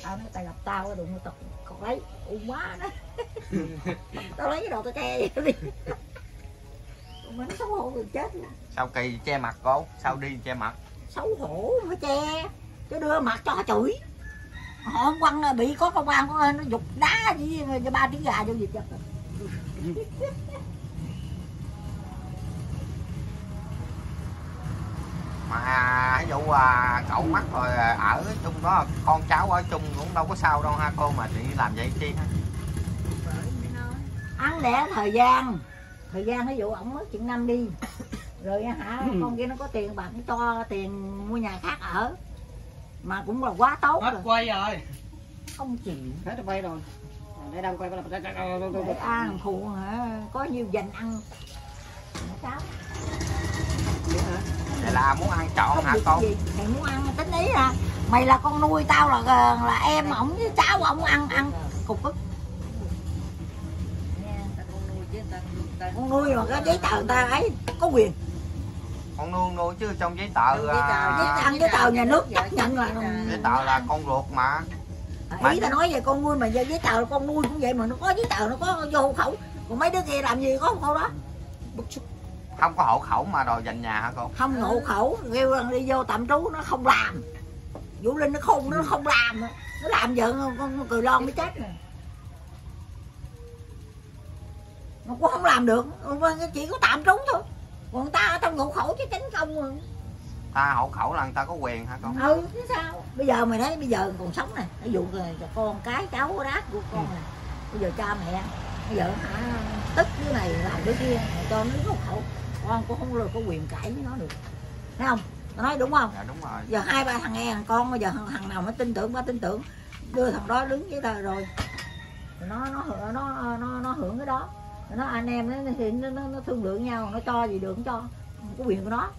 tao nói tao gặp tao đụng tao còn lấy ung quá đó. Tao lấy cái đồ tao che vậy đi. Mà nó xấu hổ rồi chết luôn. Sao kỳ che mặt cô? Sao đi che mặt? Xấu hổ phải che chứ đưa mặt cho họ chửi. Họ quăng bị có công an nó giục đá với 3 trứng gà vô gì chứ. Mà ví dụ cậu mắc rồi ở chung đó con cháu ở chung cũng đâu có sao đâu ha cô, mà chị làm vậy chi ha? Ăn lẽ thời gian ví dụ ổng mất chuyện năm đi rồi hả con kia nó có tiền bạc nó cho tiền mua nhà khác ở mà cũng là quá tốt hết rồi. quay rồi, Không chịu hết quay rồi, để đang quay để ăn phụ hả có nhiều dành ăn cháu. Vậy là muốn ăn trọn hả con? Mày muốn ăn tính ý là mày là con nuôi tao là em ổng với cháu ổng ăn cục ức. Con nuôi mà cái giấy tờ người ta ấy có quyền. Con nuôi chứ trong giấy tờ giấy tờ nhà nước chấp nhận là giấy tờ là con ruột mà. Ý ta nói về con nuôi mà giấy tờ con nuôi cũng vậy mà nó có giấy tờ nó có vô hộ khẩu, còn mấy đứa kia làm gì có hộ khẩu đó. Không có hộ khẩu mà đòi dành nhà hả cô? Không hộ khẩu kêu đi vô tạm trú nó không làm. Vũ Linh nó khôn nó không làm, nó làm vợ con cười lon mới chết nè. Nó cũng không làm được, chỉ có tạm trú thôi. Còn người ta ở trong hộ khẩu chứ tránh công rồi. Ta hộ khẩu là người ta có quyền hả con? Ừ chứ sao? Bây giờ mày thấy bây giờ còn sống nè, ví dụ cho con cái cháu rác của con nè. Bây giờ cha mẹ bây giờ hả tức đứa này làm đứa kia cho nó hộ khẩu, con cũng không được có quyền cãi với nó được. Thấy không? Tao nói đúng không? Dạ đúng rồi. Giờ 2-3 thằng nghe thằng con bây giờ thằng nào nó tin tưởng ba tin tưởng đưa thằng đó đứng với tao rồi. Nó hưởng cái đó. Nó anh em nó thì nó thương lượng nhau, nó cho gì được cũng cho, có quyền của nó.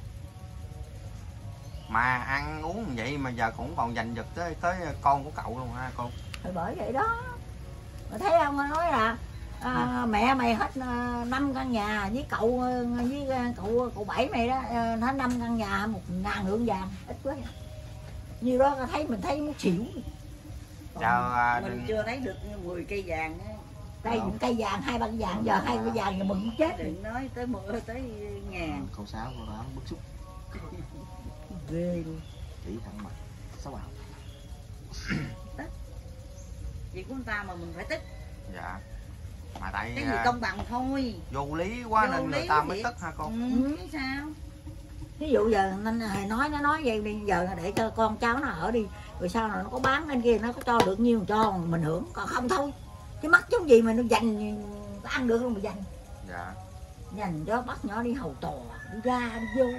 Mà ăn uống vậy mà giờ cũng còn giành giật tới con của cậu luôn ha cô? Thì bởi vậy đó. Mà thấy ông nói là mẹ mày hết 5 căn nhà với cậu bảy mày đó hết 5 căn nhà 1.000 lượng vàng ít quá. Nhiều đó mình thấy muốn xỉu. Mình chưa thấy được 10 cây vàng. Cây vàng 2-3 cây vàng giờ 2 cây vàng rồi mừng chết. Đừng nói tới tới ngàn. Câu Sáu cô đó bức xúc Ghê luôn. chỉ thằng mặt xấu ảo. Tức việc của người ta mà mình phải tức. Dạ. Mà tại cái gì công bằng thôi. Vô lý quá vô nên người ta mới tức hả con? Sao? Ví dụ giờ nên nó nói vậy bây giờ để cho con cháu nó ở đi, rồi sau này nó có bán lên kia nó có cho được nhiêu cho mình hưởng, còn không thôi. Cái mắc giống gì mà nó dành ăn được luôn mà dành. Dạ. Dành cho bắt nhỏ đi hầu tòa, đi ra đi vô.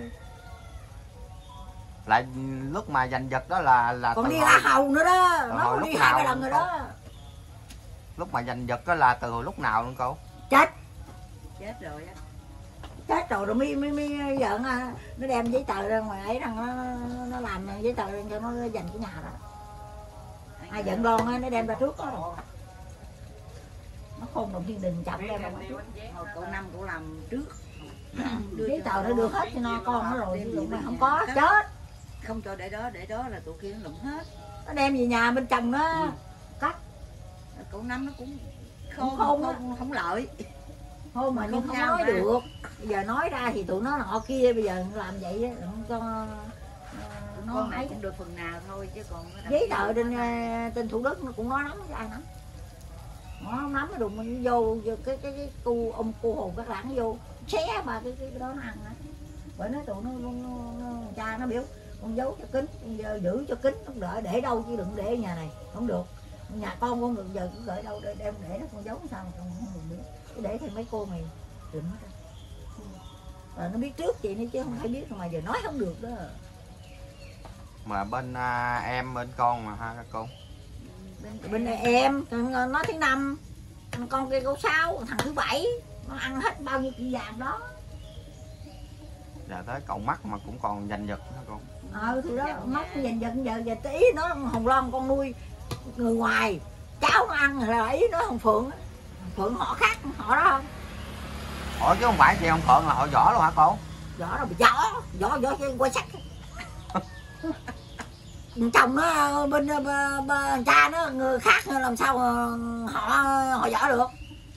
Lại lúc mà giành giật đó là còn đi ra hầu nữa đó, nó đi 2-3 lần rồi đó. Lúc mà giành giật đó là từ hồi lúc nào luôn cô? Chết Rồi á. Chết rồi mới vợ nó đem giấy tờ ra ngoài ấy, rằng nó làm giấy tờ cho nó dành cái nhà đó. Ai giận lon nó đem ra trước đó rồi. Nó khôn đồng thiên đình chậm đem ra trước. Cậu Năm cậu làm trước. Giấy tờ nó đưa hết cho nó con nó rồi, ví dụ mà không có chết. Không cho để đó là tụi kia nó lụm hết. Nó đem về nhà bên chồng nó cắt. Cậu Năm nó cũng không lợi. Thôi mà nhưng không nói được. Bây giờ nói ra thì tụi nó họ kia bây giờ làm vậy á, cho con này cũng được phần nào thôi chứ còn giấy tờ trên Thủ Đức nó cũng nói nắm chứ ai nắm. Nó không nắm nó đụng mình vô cái cô hồn các lãng vô xé mà cái đó nó ăn đó. Bởi nó tụi nó cha nó biểu con giấu cho kín, giờ giữ cho kín, không đợi để đâu chứ đừng để ở nhà này, không được. Nhà con không được, giờ cứ gửi đâu đem để nó con giấu sao mà con không được biết. Cứ để thì mấy cô mày đừng hết ra. Rồi nó biết trước chị nữa chứ không phải biết mà giờ nói không được đó. Mà bên em bên con mà ha các cô? Bên này em nó thứ 5, con kia câu 6, thằng thứ 7 nó ăn hết bao nhiêu kiện vàng đó. Giờ tới cậu mắc mà cũng còn giành giật hả cô? Thì đó mắc giành giật giờ tí nó Hồng Loan con nuôi người ngoài, cháu nó ăn là ý nó Hồng Phượng họ khác họ đó không? Ủa chứ không phải chị Hồng Phượng là họ võ luôn hả cô? Võ đâu mà võ chứ quay sắc. chồng nó bên cha nó người khác làm sao họ giỏi được.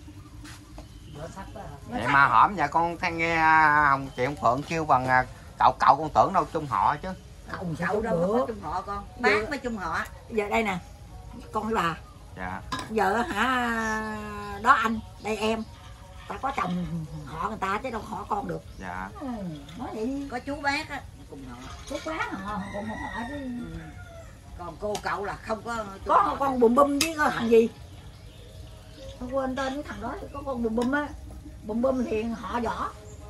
Vậy mà hổm nhà con thấy nghe chị ông Phượng kêu bằng cậu con tưởng đâu chung họ chứ. Không Cậu sao đâu có được. chung họ con. Bác mới chung họ. Giờ đây nè, con với bà. Dạ. Giờ hả, đó anh, đây em. Ta có chồng họ người ta chứ đâu họ con được. Dạ. Nói vậy đi. Có chú bác á cùng họ. Chú quá họ còn một họ chứ. Còn cô cậu là không có chung Có họ. con bùm bum với có thằng gì. Con quên tên cái thằng đó, có con bùm bum á. Bùm bum thì họ võ.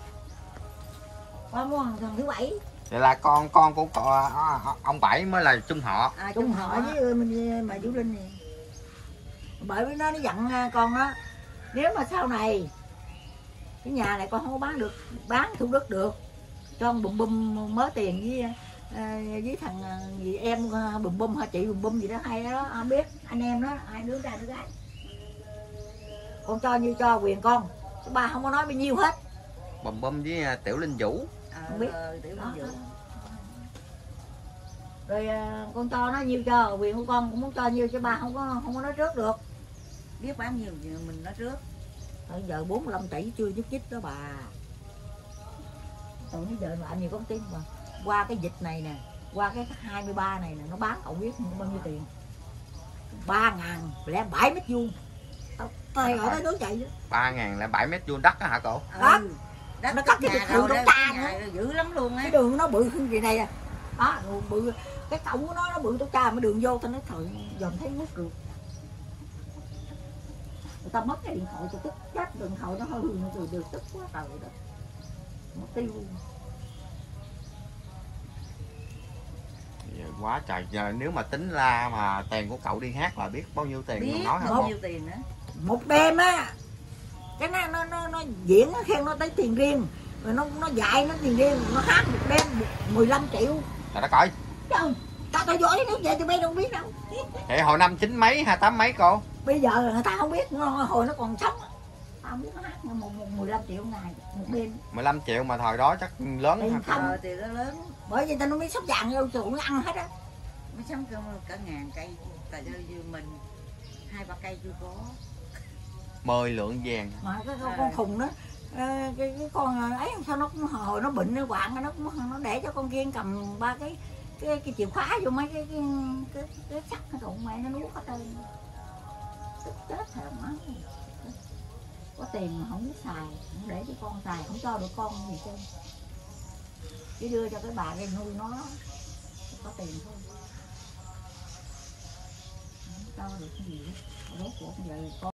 Có muốn thằng thứ bảy. Vậy là con của ông Bảy mới là chung họ. Chung họ với mình bà Vũ Linh này. Bởi vì nó dặn con đó, nếu mà sau này cái nhà này con không có bán được, bán Thủ Đức được, cho ông bùm bum mớ tiền với thằng gì em bùm bum hay chị bùm bum gì đó hay đó, không biết anh em đó hai đứa trai đứa gái, con cho như cho quyền con, chứ ba không có nói bao nhiêu hết. Bùm bum với Tiểu Linh Vũ. Không biết. Tiểu Đó. Linh Vũ. Rồi con cho nó nhiêu cho quyền của con cũng muốn cho nhiêu, chứ ba không có nói trước được. Biết bán nhiều mình nói trước. Bây giờ 45 tỷ chưa giúp chích đó bà. Từ bây giờ làm gì có tiền mà. Qua cái dịch này nè, qua cái 23 này nè, nó bán cậu biết bao nhiêu tiền. 3.007 mét vuông. Tao gọi tới nước chạy đó. 3.007 mét vuông đất á hả cậu? Đó. Đất Nó cắt cái nhà đường rồi trong đó, ta nhà dữ lắm luôn á. Cái đường nó bự hơn gì này à. Đó, bự. Cái cổng của nó bự tôi cha mà đường vô tao nói thời dòm thấy ngút được. Người ta mất cái điện thoại cho tức chết, điện thoại nó hơi hư rồi được tức quá trời đó. Nó tiêu. Giờ quá trời, giờ nếu mà tính ra mà tiền của cậu đi hát là biết bao nhiêu tiền Biết mình nói hả bao con? nhiêu tiền nữa. Một đêm á, cái nó diễn nó khen nó tới tiền riêng, rồi nó dạy nó tiền riêng, nó hát một đêm 15 triệu. Trời đất ơi. Trời, tao giỏi nước vậy tụi bay đâu biết đâu. Vậy hồi năm 9 mấy 28 mấy cô? Bây giờ người ta không biết, hồi nó còn sống. Tao biết nó hát 15 triệu ngày một đêm. 15 triệu mà thời đó chắc lớn Tiền hả? không. Thì nó lớn. Bởi vì tao nó biết sóc vàng đâu tụi nó ăn hết á. Mới sống cả ngàn cây. Tại cho mình 2-3 cây chưa có. 10 lượng vàng. Mà cái con khùng đó, cái con ấy sao nó cũng hồi nó bệnh nó quạng, nó để cho con Kiên cầm ba cái chìa khóa vô mấy cái sắt nó đụng mày nó nuốt hết trơn. Tức chết thèm má. Có tiền mà không biết xài, không để cho con xài, không cho được con gì trơn. Chỉ đưa cho cái bà đây nuôi nó, có tiền thôi. Không cho được cái gì hết. Rốt cuộc giờ con